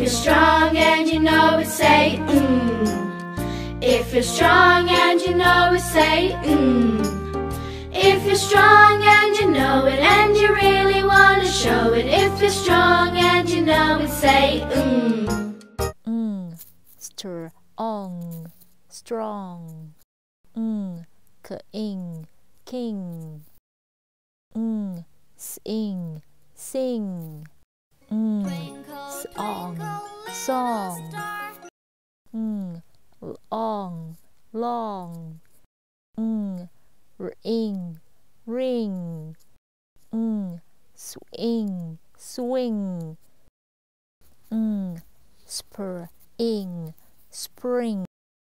you're strong and you know it, say If you're strong and you know it, say If you're strong and you know it and you really want to show it, if you're strong and you know it, say strong, strong. King, king. Sing, sing. Song, song. Long, long. Ring, ring. Swing, swing. Spring, spring.